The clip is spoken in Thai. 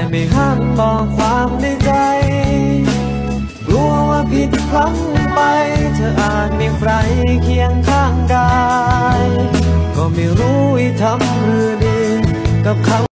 ไม่ห้ามต่อความในใจกลัวว่าผิดพลั้งไปเธออาจมีใครเคียงข้างกายก็ไม่รู้ทำหรือดีกับเขา